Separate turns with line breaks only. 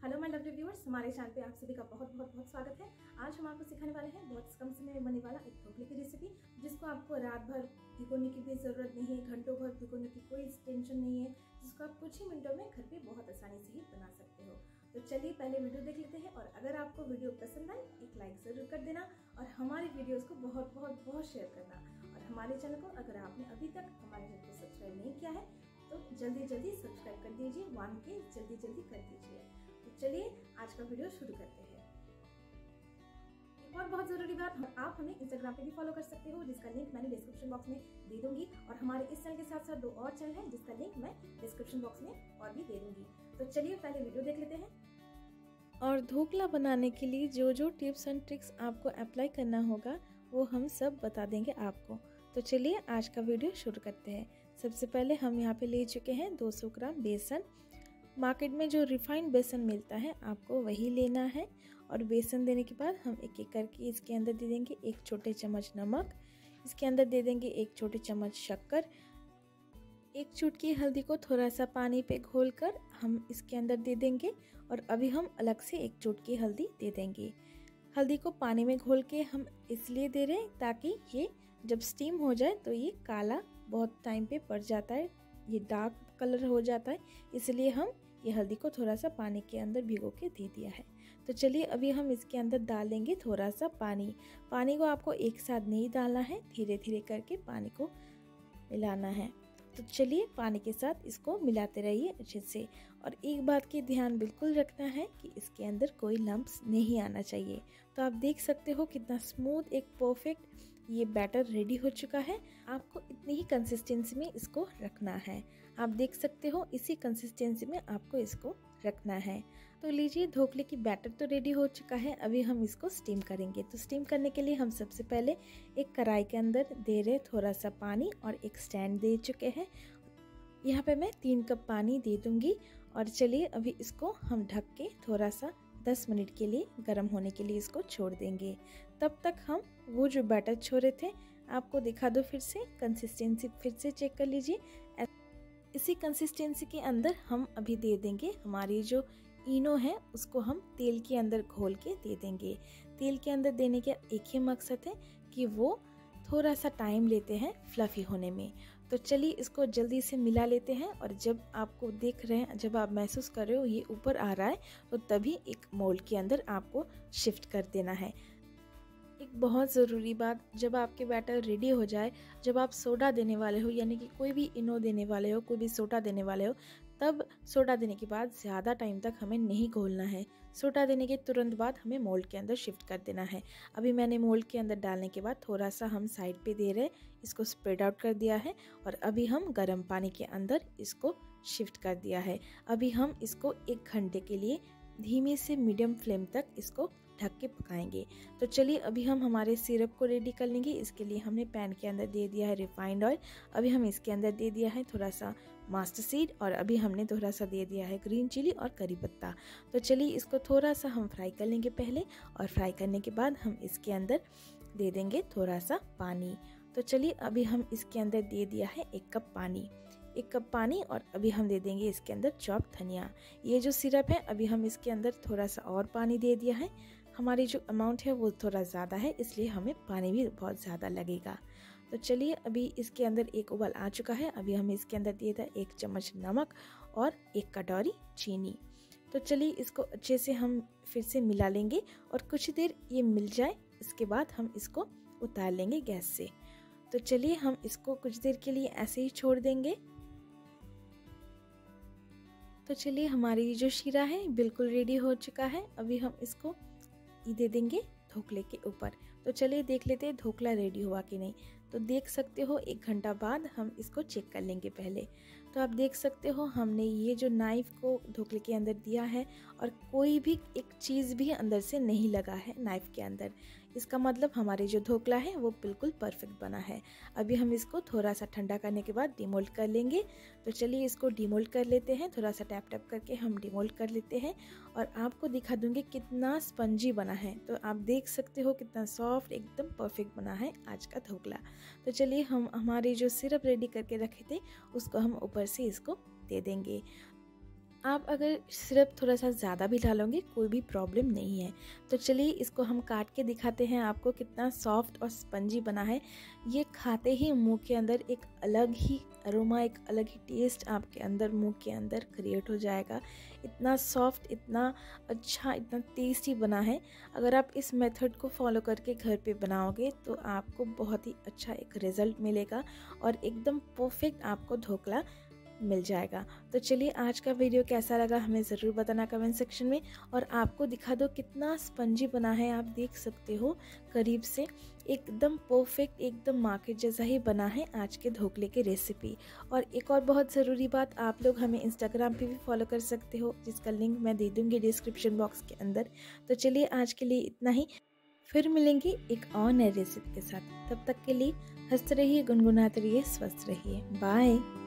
Hello my lovely viewers, हमारे channel पे आप सभी का बहुत बहुत बहुत स्वागत है। आज हम आपको सिखाने वाले हैं बहुत कम समय में बनने वाला एक ढोकले की रेसिपी, जिसको आपको रात भर भिगोने की भी ज़रूरत नहीं है, घंटों भर भिगोने की कोई टेंशन नहीं है, जिसको आप कुछ ही मिनटों में घर पे बहुत आसानी से ही बना सकते हो। तो चलिए पहले वीडियो देख लेते हैं, और अगर आपको वीडियो पसंद आए एक लाइक ज़रूर कर देना और हमारी वीडियोज़ को बहुत बहुत बहुत शेयर करना। और हमारे चैनल को अगर आपने अभी तक हमारे चैनल को सब्सक्राइब नहीं किया है तो जल्दी जल्दी सब्सक्राइब कर दीजिए, 1K जल्दी जल्दी कर दीजिए। तो चलिए आज का वीडियो शुरू करते हैं। एक और बहुत जरूरी बात, आप हमें इंस्टाग्राम पे भी फॉलो कर सकते हो, जिसका लिंक मैंने डिस्क्रिप्शन बॉक्स में दे दूंगी। और हमारे इस चैनल के साथ साथ 2 और चैनल हैं, जिसका लिंक मैं डिस्क्रिप्शन बॉक्स में और भी दे दूंगी। तो चलिए पहले वीडियो देख लेते हैं।
और ढोकला बनाने के लिए जो जो टिप्स एंड ट्रिक्स आपको अप्लाई करना होगा वो हम सब बता देंगे आपको। तो चलिए आज का वीडियो शुरू करते हैं। सबसे पहले हम यहाँ पे ले चुके हैं 200 ग्राम बेसन। मार्केट में जो रिफाइंड बेसन मिलता है आपको वही लेना है। और बेसन देने के बाद हम एक एक करके इसके अंदर दे देंगे 1 छोटे चम्मच नमक, इसके अंदर दे देंगे 1 छोटे चम्मच शक्कर, 1 चुटकी हल्दी को थोड़ा सा पानी पे घोलकर हम इसके अंदर दे देंगे। और अभी हम अलग से 1 चुटकी हल्दी दे देंगे। हल्दी को पानी में घोल के हम इसलिए दे रहे हैं ताकि ये जब स्टीम हो जाए तो ये काला बहुत टाइम पे पड़ जाता है, ये डार्क कलर हो जाता है, इसलिए हम ये हल्दी को थोड़ा सा पानी के अंदर भिगो के दे दिया है। तो चलिए अभी हम इसके अंदर डालेंगे थोड़ा सा पानी। पानी को आपको एक साथ नहीं डालना है, धीरे धीरे करके पानी को मिलाना है। तो चलिए पानी के साथ इसको मिलाते रहिए अच्छे से। और एक बात की ध्यान बिल्कुल रखना है कि इसके अंदर कोई लम्प्स नहीं आना चाहिए। तो आप देख सकते हो कितना स्मूथ एक परफेक्ट ये बैटर रेडी हो चुका है। आपको इतनी ही कंसिस्टेंसी में इसको रखना है। आप देख सकते हो इसी कंसिस्टेंसी में आपको इसको रखना है। तो लीजिए ढोकले की बैटर तो रेडी हो चुका है। अभी हम इसको स्टीम करेंगे। तो स्टीम करने के लिए हम सबसे पहले एक कढ़ाई के अंदर दे रहे थोड़ा सा पानी और एक स्टैंड दे चुके हैं। यहाँ पे मैं 3 कप पानी दे दूंगी। और चलिए अभी इसको हम ढक के थोड़ा सा 10 मिनट के लिए गर्म होने के लिए इसको छोड़ देंगे। तब तक हम वो जो बैटर छोड़े थे आपको दिखा दो, फिर से कंसिस्टेंसी फिर से चेक कर लीजिए। इसी कंसिस्टेंसी के अंदर हम अभी दे देंगे हमारी जो इनो है, उसको हम तेल के अंदर घोल के दे देंगे। तेल के अंदर देने का एक ही मकसद है कि वो थोड़ा सा टाइम लेते हैं फ्लफी होने में। तो चलिए इसको जल्दी से मिला लेते हैं। और जब आपको देख रहे हैं, जब आप महसूस कर रहे हो ये ऊपर आ रहा है, तो तभी एक मोल्ड के अंदर आपको शिफ्ट कर देना है। एक बहुत ज़रूरी बात, जब आपके बैटर रेडी हो जाए, जब आप सोडा देने वाले हो, यानी कि कोई भी इनो देने वाले हो, कोई भी सोडा देने वाले हो, तब सोडा देने के बाद ज़्यादा टाइम तक हमें नहीं घोलना है। सोडा देने के तुरंत बाद हमें मोल्ड के अंदर शिफ्ट कर देना है। अभी मैंने मोल्ड के अंदर डालने के बाद थोड़ा सा हम साइड पे दे रहे, इसको स्प्रेड आउट कर दिया है। और अभी हम गर्म पानी के अंदर इसको शिफ्ट कर दिया है। अभी हम इसको 1 घंटे के लिए धीमे से मीडियम फ्लेम तक इसको ढक के पकाएंगे। तो चलिए अभी हम हमारे सिरप को रेडी कर लेंगे। इसके लिए हमने पैन के अंदर दे दिया है रिफाइंड ऑयल। अभी हम इसके अंदर दे दिया है थोड़ा सा मस्टर्ड सीड, और अभी हमने थोड़ा सा दे दिया है ग्रीन चिली और करी पत्ता। तो चलिए इसको थोड़ा सा हम फ्राई कर लेंगे पहले, और फ्राई करने के बाद हम इसके अंदर दे देंगे थोड़ा सा पानी। तो चलिए अभी हम इसके अंदर दे दिया है 1 कप पानी, 1 कप पानी। और अभी हम दे देंगे इसके अंदर चॉप धनिया। ये जो सिरप है अभी हम इसके अंदर थोड़ा सा और पानी दे दिया है। हमारी जो अमाउंट है वो थोड़ा ज़्यादा है, इसलिए हमें पानी भी बहुत ज़्यादा लगेगा। तो चलिए अभी इसके अंदर एक उबाल आ चुका है। अभी हम इसके अंदर दिए था 1 चम्मच नमक और 1 कटोरी चीनी। तो चलिए इसको अच्छे से हम फिर से मिला लेंगे, और कुछ देर ये मिल जाए इसके बाद हम इसको उतार लेंगे गैस से। तो चलिए हम इसको कुछ देर के लिए ऐसे ही छोड़ देंगे। तो चलिए हमारी जो शीरा है बिल्कुल रेडी हो चुका है। अभी हम इसको दे देंगे ढोकले के ऊपर। तो चलिए देख लेते हैं ढोकला रेडी हुआ कि नहीं। तो देख सकते हो 1 घंटा बाद हम इसको चेक कर लेंगे पहले। तो आप देख सकते हो हमने ये जो नाइफ को ढोकले के अंदर दिया है, और कोई भी एक चीज़ भी अंदर से नहीं लगा है नाइफ के अंदर। इसका मतलब हमारे जो ढोकला है वो बिल्कुल परफेक्ट बना है। अभी हम इसको थोड़ा सा ठंडा करने के बाद डिमोल्ड कर लेंगे। तो चलिए इसको डिमोल्ड कर लेते हैं, थोड़ा सा टैप टैप करके हम डिमोल्ड कर लेते हैं। और आपको दिखा दूंगी कितना स्पंजी बना है। तो आप देख सकते हो कितना सॉफ्ट एकदम परफेक्ट बना है आज का ढोकला। तो चलिए हम हमारी जो सिरप रेडी करके रखे थे उसको हम ऊपर से इसको दे देंगे। आप अगर सिरप थोड़ा सा ज़्यादा भी डालोगे कोई भी प्रॉब्लम नहीं है। तो चलिए इसको हम काट के दिखाते हैं आपको कितना सॉफ्ट और स्पंजी बना है। ये खाते ही मुंह के अंदर एक अलग ही अरोमा, एक अलग ही टेस्ट आपके अंदर मुंह के अंदर क्रिएट हो जाएगा। इतना सॉफ्ट, इतना अच्छा, इतना टेस्टी बना है। अगर आप इस मेथड को फॉलो करके घर पे बनाओगे तो आपको बहुत ही अच्छा एक रिज़ल्ट मिलेगा और एकदम परफेक्ट आपको ढोकला मिल जाएगा। तो चलिए आज का वीडियो कैसा लगा हमें ज़रूर बताना कमेंट सेक्शन में। और आपको दिखा दो कितना स्पंजी बना है, आप देख सकते हो करीब से, एकदम परफेक्ट, एकदम मार्केट जैसा ही बना है आज के ढोकले की रेसिपी। और एक और बहुत ज़रूरी बात, आप लोग हमें इंस्टाग्राम पे भी फॉलो कर सकते हो, जिसका लिंक मैं दे दूँगी डिस्क्रिप्शन बॉक्स के अंदर। तो चलिए आज के लिए इतना ही, फिर मिलेंगे एक और नए रेसिपी के साथ। तब तक के लिए हंसते रहिए, गुनगुनाते रहिए, स्वस्थ रहिए। बाय।